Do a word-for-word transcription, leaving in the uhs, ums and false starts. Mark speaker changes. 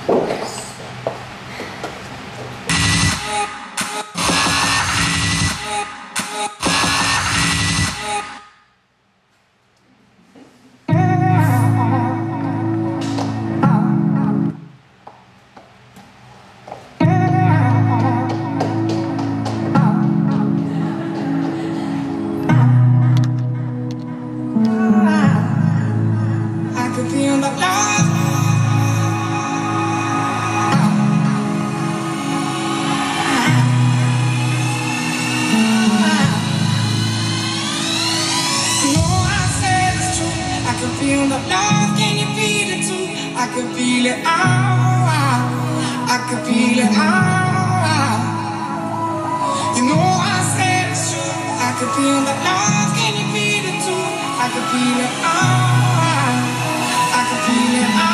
Speaker 1: Feel the love, can you feel it too? I can feel it, ah, I can feel it, ah. You know I said it's true. I can feel the love, can you feel it too? I can feel it, ah, I can feel it, ah.